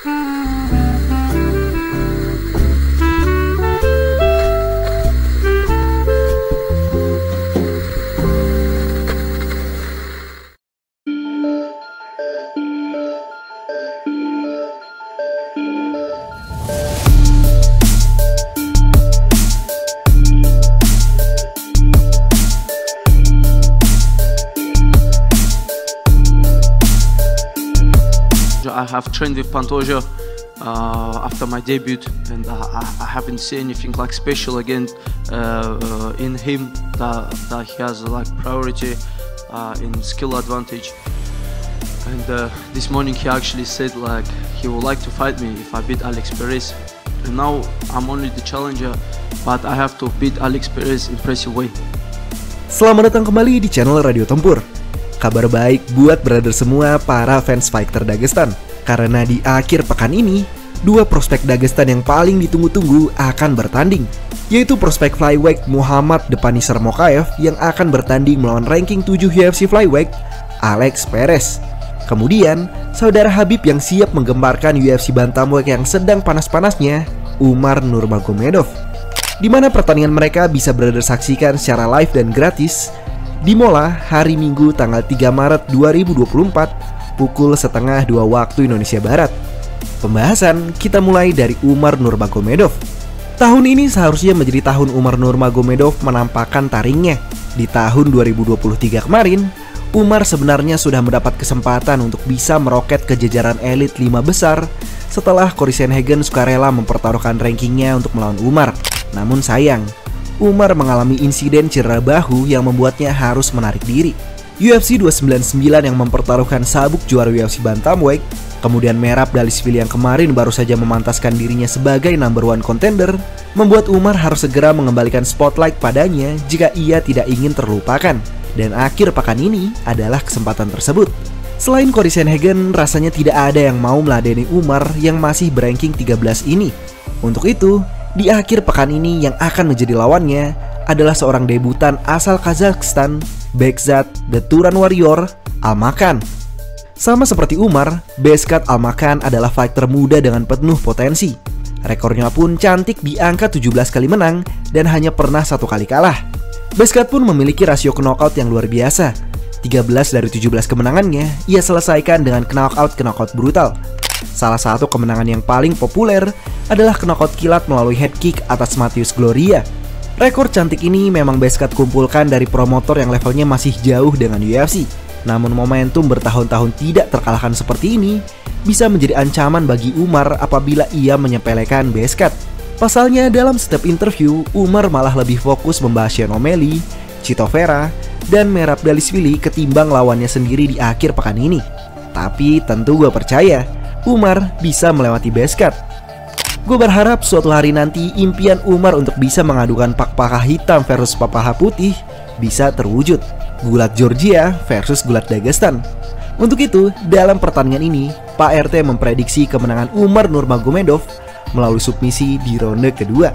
I have trained with Pantoja after my debut, and I haven't seen anything like special again in him that he has like priority in skill advantage. And this morning he actually said like he would like to fight me if I beat Alex Perez. And now I'm only the challenger, but I have to beat Alex Perez in impressive way. Selamat datang kembali di channel Radio Tempur. Kabar baik buat brother semua para fans fighter Dagestan. Karena di akhir pekan ini, dua prospek Dagestan yang paling ditunggu-tunggu akan bertanding, yaitu prospek flyweight Muhammad The Punisher Mokaev yang akan bertanding melawan ranking 7 UFC flyweight Alex Perez. Kemudian, saudara Habib yang siap menggemparkan UFC bantamweight yang sedang panas-panasnya, Umar Nurmagomedov. Di mana pertandingan mereka bisa brother saksikan secara live dan gratis di Mola hari Minggu tanggal 3 Maret 2024 pukul 1:30 waktu Indonesia Barat. Pembahasan kita mulai dari Umar Nurmagomedov. Tahun ini seharusnya menjadi tahun Umar Nurmagomedov menampakkan taringnya. Di tahun 2023 kemarin, Umar sebenarnya sudah mendapat kesempatan untuk bisa meroket ke jajaran elit 5 besar setelah Cory Sandhagen sukarela mempertaruhkan rankingnya untuk melawan Umar. Namun sayang, Umar mengalami insiden cedera bahu yang membuatnya harus menarik diri. UFC 299 yang mempertaruhkan sabuk juara UFC Bantamweight, kemudian Merab Dvalishvili yang kemarin baru saja memantaskan dirinya sebagai number one contender, membuat Umar harus segera mengembalikan spotlight padanya jika ia tidak ingin terlupakan. Dan akhir pekan ini adalah kesempatan tersebut. Selain Cory Sandhagen, rasanya tidak ada yang mau meladeni Umar yang masih beranking 13 ini. Untuk itu, di akhir pekan ini yang akan menjadi lawannya adalah seorang debutan asal Kazakhstan, Bekzat The Turan Warrior Almakhan. Sama seperti Umar, Bekzat Almakhan adalah fighter muda dengan penuh potensi. Rekornya pun cantik di angka 17 kali menang dan hanya pernah 1 kali kalah. Bekzat pun memiliki rasio knockout yang luar biasa. 13 dari 17 kemenangannya ia selesaikan dengan knockout brutal. Salah satu kemenangan yang paling populer adalah knockout kilat melalui head kick atas Matius Gloria. Rekor cantik ini memang Bekzat kumpulkan dari promotor yang levelnya masih jauh dengan UFC. Namun momentum bertahun-tahun tidak terkalahkan seperti ini bisa menjadi ancaman bagi Umar apabila ia menyepelekan Bekzat. Pasalnya dalam setiap interview, Umar malah lebih fokus membahas Sean O'Malley, Chito Vera, dan Merab Dvalishvili ketimbang lawannya sendiri di akhir pekan ini. Tapi tentu gue percaya Umar bisa melewati Bekzat. Gue berharap suatu hari nanti impian Umar untuk bisa mengadukan Pak Paha hitam versus Pak Paha putih bisa terwujud. Gulat Georgia versus Gulat Dagestan. Untuk itu, dalam pertandingan ini, Pak RT memprediksi kemenangan Umar Nurmagomedov melalui submisi di ronde kedua.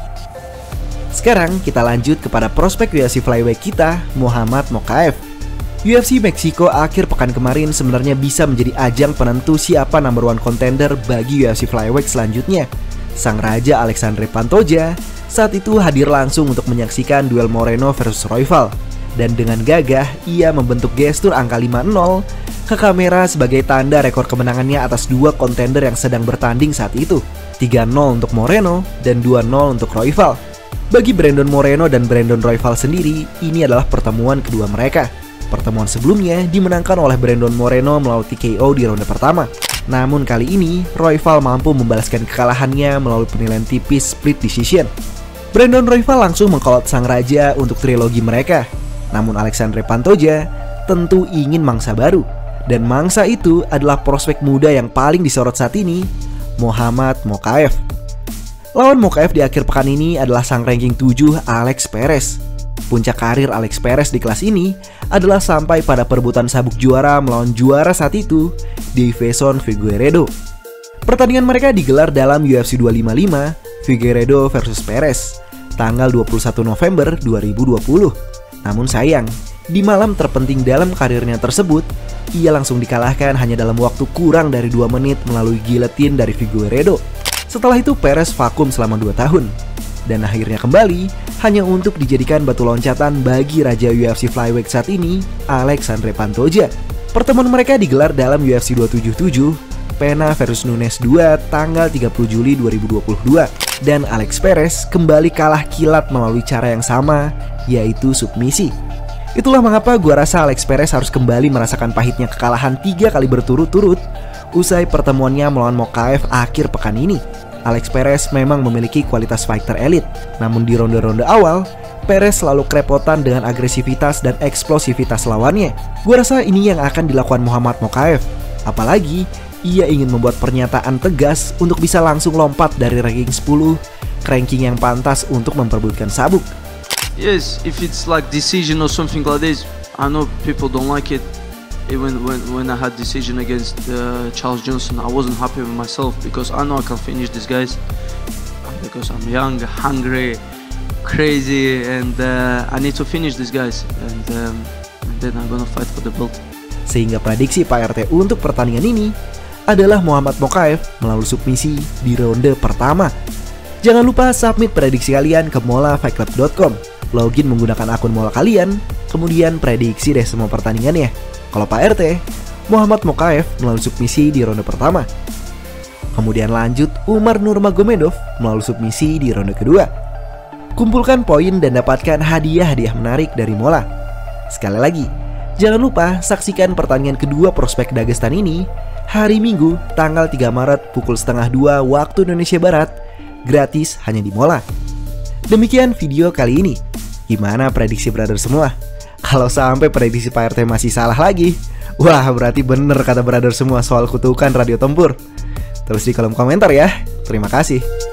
Sekarang kita lanjut kepada prospek UFC flyweight kita, Muhammad Mokaev. UFC Meksiko akhir pekan kemarin sebenarnya bisa menjadi ajang penentu siapa number one contender bagi UFC flyweight selanjutnya. Sang raja Alexandre Pantoja saat itu hadir langsung untuk menyaksikan duel Moreno versus Royval. Dan dengan gagah, ia membentuk gestur angka 5-0 ke kamera sebagai tanda rekor kemenangannya atas dua kontender yang sedang bertanding saat itu. 3-0 untuk Moreno dan 2-0 untuk Royval. Bagi Brandon Moreno dan Brandon Royval sendiri, ini adalah pertemuan kedua mereka. Pertemuan sebelumnya dimenangkan oleh Brandon Moreno melalui TKO di ronde pertama. Namun kali ini, Royval mampu membalaskan kekalahannya melalui penilaian tipis split decision. Brandon Royval langsung mengkolot sang raja untuk trilogi mereka. Namun Alexandre Pantoja tentu ingin mangsa baru. Dan mangsa itu adalah prospek muda yang paling disorot saat ini, Muhammad Mokaev. Lawan Mokaev di akhir pekan ini adalah sang ranking 7 Alex Perez. Puncak karir Alex Perez di kelas ini adalah sampai pada perebutan sabuk juara melawan juara saat itu, Deiveson Figueiredo. Pertandingan mereka digelar dalam UFC 255 Figueiredo versus Perez tanggal 21 November 2020. Namun sayang, Di malam terpenting dalam karirnya tersebut, ia langsung dikalahkan hanya dalam waktu kurang dari 2 menit melalui guillotine dari Figueiredo. Setelah itu Perez vakum selama 2 tahun, dan akhirnya kembali hanya untuk dijadikan batu loncatan bagi raja UFC Flyweight saat ini, Alexandre Pantoja. Pertemuan mereka digelar dalam UFC 277, Pena versus Nunes 2 tanggal 30 Juli 2022, dan Alex Perez kembali kalah kilat melalui cara yang sama, yaitu submisi. Itulah mengapa gua rasa Alex Perez harus kembali merasakan pahitnya kekalahan 3 kali berturut-turut usai pertemuannya melawan Mokaev akhir pekan ini. Alex Perez memang memiliki kualitas fighter elit, namun di ronde-ronde awal, Perez selalu kerepotan dengan agresivitas dan eksplosivitas lawannya. Gua rasa ini yang akan dilakukan Muhammad Mokaev, apalagi ia ingin membuat pernyataan tegas untuk bisa langsung lompat dari ranking 10 ke ranking yang pantas untuk memperebutkan sabuk. Yes, if it's like decision or something like this, I know people don't like it. Even when I had decision against Charles Johnson, I wasn't happy with myself because I know I can finish these guys. Because I'm young, hungry, crazy, and I need to finish these guys. And then I'm gonna fight for the belt. Sehingga prediksi Pak RT untuk pertandingan ini adalah Muhammad Mokaev melalui submisi di ronde pertama. Jangan lupa submit prediksi kalian ke molafightclub.com. Login menggunakan akun mola kalian, kemudian prediksi deh semua pertandingannya. Kalau Pak RT, Muhammad Mokaev melalui submisi di ronde pertama. Kemudian lanjut Umar Nurmagomedov melalui submisi di ronde kedua. Kumpulkan poin dan dapatkan hadiah-hadiah menarik dari mola. Sekali lagi, jangan lupa saksikan pertandingan kedua prospek Dagestan ini hari Minggu tanggal 3 Maret pukul 1:30 waktu Indonesia Barat, gratis hanya di mola. Demikian video kali ini. Gimana prediksi brother semua? Kalau sampai prediksi Pak RT masih salah lagi, wah berarti bener kata brother semua soal kutukan Radio Tempur. Terus di kolom komentar ya. Terima kasih.